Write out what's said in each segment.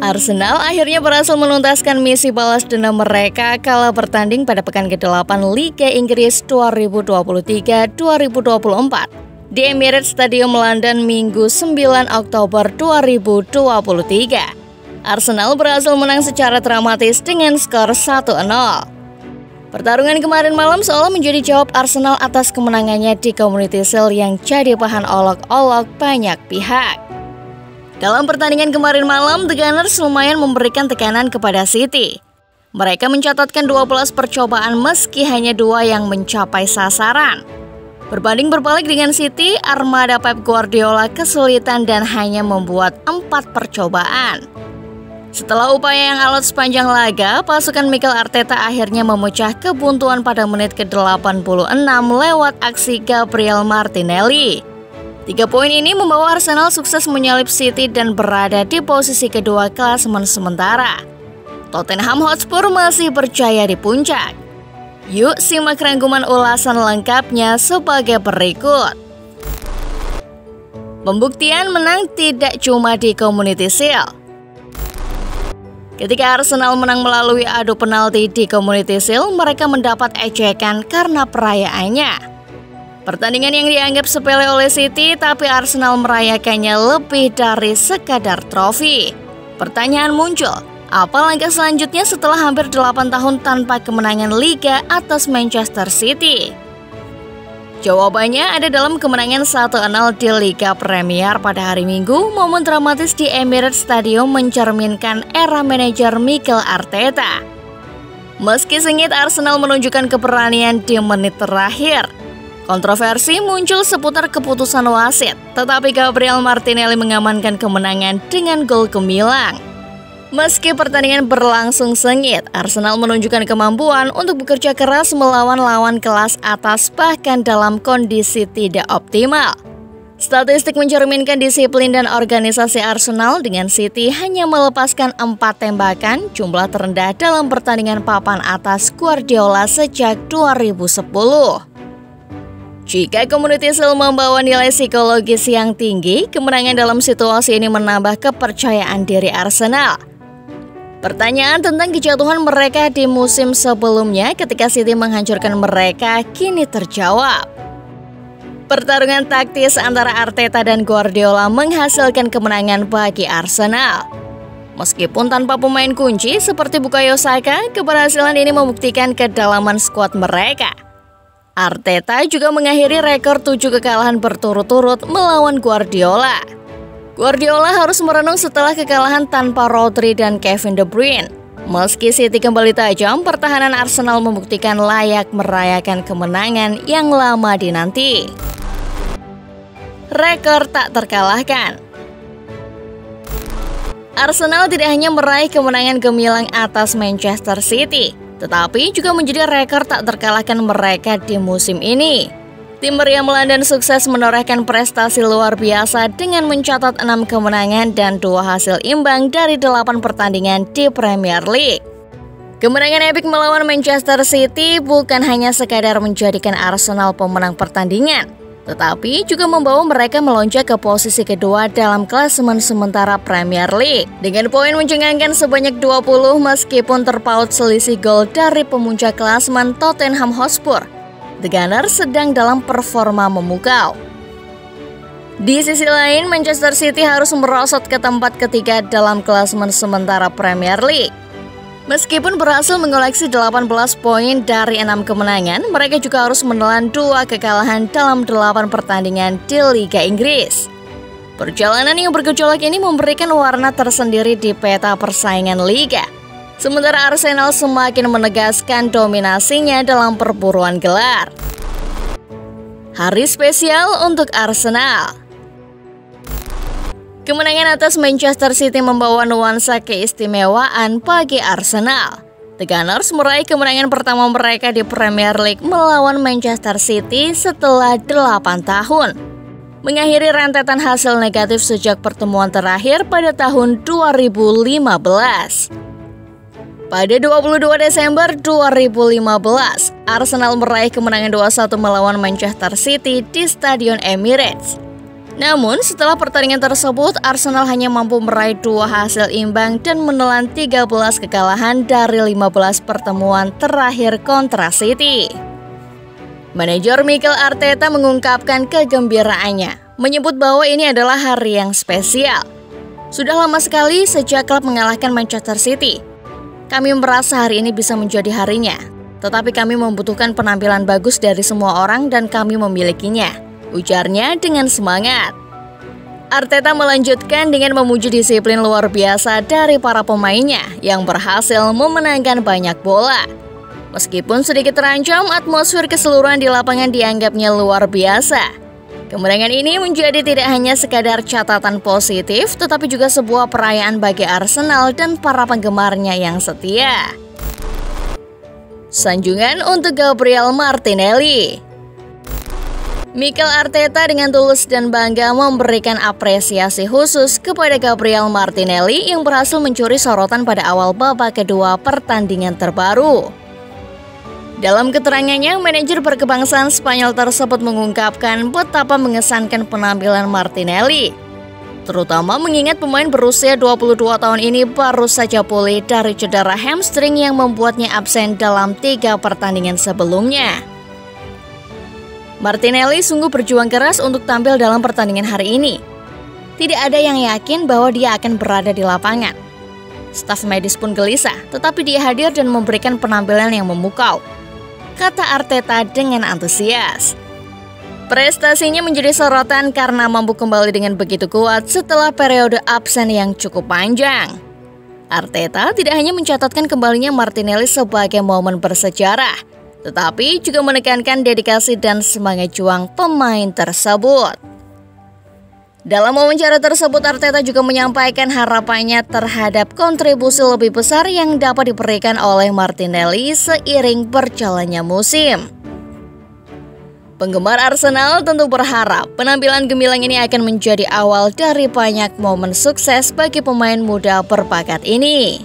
Arsenal akhirnya berhasil menuntaskan misi balas dendam mereka kala bertanding pada pekan ke-8 Liga Inggris 2023-2024 di Emirates Stadium London Minggu 9 Oktober 2023. Arsenal berhasil menang secara dramatis dengan skor 1-0. Pertarungan kemarin malam seolah menjadi jawab Arsenal atas kemenangannya di Community Shield yang jadi bahan olok-olok banyak pihak. Dalam pertandingan kemarin malam, The Gunners lumayan memberikan tekanan kepada City. Mereka mencatatkan 12 percobaan meski hanya 2 yang mencapai sasaran. Berbanding berbalik dengan City, armada Pep Guardiola kesulitan dan hanya membuat 4 percobaan. Setelah upaya yang alot sepanjang laga, pasukan Mikel Arteta akhirnya memecah kebuntuan pada menit ke-86 lewat aksi Gabriel Martinelli. 3 poin ini membawa Arsenal sukses menyalip City dan berada di posisi kedua klasemen sementara. Tottenham Hotspur masih berjaya di puncak. Yuk simak rangkuman ulasan lengkapnya sebagai berikut. Pembuktian menang tidak cuma di Community Shield. Ketika Arsenal menang melalui adu penalti di Community Shield, mereka mendapat ejekan karena perayaannya. Pertandingan yang dianggap sepele oleh City, tapi Arsenal merayakannya lebih dari sekadar trofi. Pertanyaan muncul, apa langkah selanjutnya setelah hampir 8 tahun tanpa kemenangan Liga atas Manchester City? Jawabannya ada dalam kemenangan 1-0 di Liga Premier pada hari Minggu. Momen dramatis di Emirates Stadium mencerminkan era manajer Mikel Arteta. Meski sengit, Arsenal menunjukkan keberanian di menit terakhir. Kontroversi muncul seputar keputusan wasit, tetapi Gabriel Martinelli mengamankan kemenangan dengan gol gemilang. Meski pertandingan berlangsung sengit, Arsenal menunjukkan kemampuan untuk bekerja keras melawan lawan kelas atas bahkan dalam kondisi tidak optimal. Statistik mencerminkan disiplin dan organisasi Arsenal dengan City hanya melepaskan 4 tembakan, jumlah terendah dalam pertandingan papan atas Guardiola sejak 2010. Jika Community Shield membawa nilai psikologis yang tinggi, kemenangan dalam situasi ini menambah kepercayaan diri Arsenal. Pertanyaan tentang kejatuhan mereka di musim sebelumnya ketika City menghancurkan mereka kini terjawab. Pertarungan taktis antara Arteta dan Guardiola menghasilkan kemenangan bagi Arsenal. Meskipun tanpa pemain kunci seperti Bukayo Saka, keberhasilan ini membuktikan kedalaman skuad mereka. Arteta juga mengakhiri rekor 7 kekalahan berturut-turut melawan Guardiola. Guardiola harus merenung setelah kekalahan tanpa Rodri dan Kevin De Bruyne. Meski City kembali tajam, pertahanan Arsenal membuktikan layak merayakan kemenangan yang lama dinanti. Rekor tak terkalahkan. Arsenal tidak hanya meraih kemenangan gemilang atas Manchester City, tetapi juga menjadi rekor tak terkalahkan mereka di musim ini. Tim meriam London sukses menorehkan prestasi luar biasa dengan mencatat 6 kemenangan dan 2 hasil imbang dari 8 pertandingan di Premier League. Kemenangan epik melawan Manchester City bukan hanya sekadar menjadikan Arsenal pemenang pertandingan, tetapi juga membawa mereka melonjak ke posisi kedua dalam klasemen sementara Premier League. Dengan poin mencengangkan sebanyak 20 meskipun terpaut selisih gol dari pemuncak klasemen Tottenham Hotspur, The Gunners sedang dalam performa memukau. Di sisi lain, Manchester City harus merosot ke tempat ketiga dalam klasemen sementara Premier League. Meskipun berhasil mengoleksi 18 poin dari 6 kemenangan, mereka juga harus menelan 2 kekalahan dalam 8 pertandingan di Liga Inggris. Perjalanan yang bergejolak ini memberikan warna tersendiri di peta persaingan Liga. Sementara Arsenal semakin menegaskan dominasinya dalam perburuan gelar. Hari spesial untuk Arsenal. Kemenangan atas Manchester City membawa nuansa keistimewaan bagi Arsenal. The Gunners meraih kemenangan pertama mereka di Premier League melawan Manchester City setelah 8 tahun. Mengakhiri rentetan hasil negatif sejak pertemuan terakhir pada tahun 2015. Pada 22 Desember 2015, Arsenal meraih kemenangan 2-1 melawan Manchester City di Stadion Emirates. Namun setelah pertandingan tersebut, Arsenal hanya mampu meraih 2 hasil imbang dan menelan 13 kekalahan dari 15 pertemuan terakhir kontra City. Manajer Mikel Arteta mengungkapkan kegembiraannya, menyebut bahwa ini adalah hari yang spesial. Sudah lama sekali sejak klub mengalahkan Manchester City. Kami merasa hari ini bisa menjadi harinya, tetapi kami membutuhkan penampilan bagus dari semua orang dan kami memilikinya, ujarnya dengan semangat. Arteta melanjutkan dengan memuji disiplin luar biasa dari para pemainnya yang berhasil memenangkan banyak bola. Meskipun sedikit terancam, atmosfer keseluruhan di lapangan dianggapnya luar biasa. Kemenangan ini menjadi tidak hanya sekadar catatan positif, tetapi juga sebuah perayaan bagi Arsenal dan para penggemarnya yang setia. Sanjungan untuk Gabriel Martinelli. Mikel Arteta dengan tulus dan bangga memberikan apresiasi khusus kepada Gabriel Martinelli yang berhasil mencuri sorotan pada awal babak kedua pertandingan terbaru. Dalam keterangannya, manajer berkebangsaan Spanyol tersebut mengungkapkan betapa mengesankan penampilan Martinelli, terutama mengingat pemain berusia 22 tahun ini baru saja pulih dari cedera hamstring yang membuatnya absen dalam 3 pertandingan sebelumnya. Martinelli sungguh berjuang keras untuk tampil dalam pertandingan hari ini. Tidak ada yang yakin bahwa dia akan berada di lapangan. Staf medis pun gelisah, tetapi dia hadir dan memberikan penampilan yang memukau, kata Arteta dengan antusias. Prestasinya menjadi sorotan karena mampu kembali dengan begitu kuat setelah periode absen yang cukup panjang. Arteta tidak hanya mencatatkan kembalinya Martinelli sebagai momen bersejarah, tetapi juga menekankan dedikasi dan semangat juang pemain tersebut. Dalam wawancara tersebut, Arteta juga menyampaikan harapannya terhadap kontribusi lebih besar yang dapat diberikan oleh Martinelli seiring berjalannya musim. Penggemar Arsenal tentu berharap penampilan gemilang ini akan menjadi awal dari banyak momen sukses bagi pemain muda berbakat ini.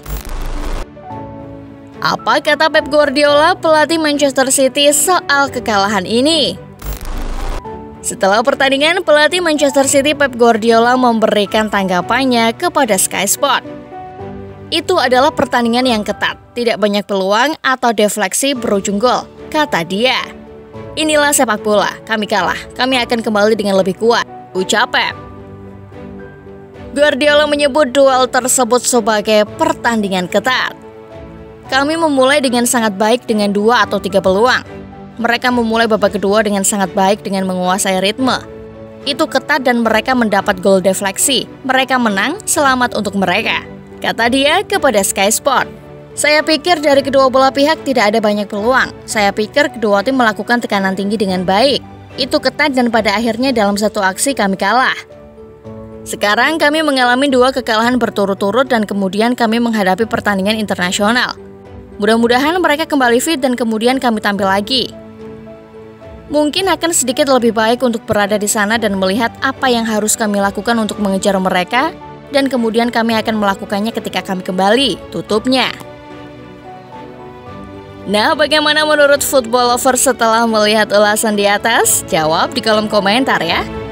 Apa kata Pep Guardiola, pelatih Manchester City, soal kekalahan ini? Setelah pertandingan, pelatih Manchester City Pep Guardiola memberikan tanggapannya kepada Sky Sport. Itu adalah pertandingan yang ketat, tidak banyak peluang atau defleksi berujung gol, kata dia. Inilah sepak bola, kami kalah, kami akan kembali dengan lebih kuat, ucap Pep. Guardiola menyebut duel tersebut sebagai pertandingan ketat. Kami memulai dengan sangat baik dengan 2 atau 3 peluang. Mereka memulai babak kedua dengan sangat baik dengan menguasai ritme. Itu ketat dan mereka mendapat gol defleksi. Mereka menang, selamat untuk mereka, kata dia kepada Sky Sport. Saya pikir dari kedua belah pihak tidak ada banyak peluang. Saya pikir kedua tim melakukan tekanan tinggi dengan baik. Itu ketat dan pada akhirnya dalam satu aksi kami kalah. Sekarang kami mengalami 2 kekalahan berturut-turut dan kemudian kami menghadapi pertandingan internasional. Mudah-mudahan mereka kembali fit dan kemudian kami tampil lagi. Mungkin akan sedikit lebih baik untuk berada di sana dan melihat apa yang harus kami lakukan untuk mengejar mereka, dan kemudian kami akan melakukannya ketika kami kembali, tutupnya. Nah, bagaimana menurut football lover setelah melihat ulasan di atas? Jawab di kolom komentar ya.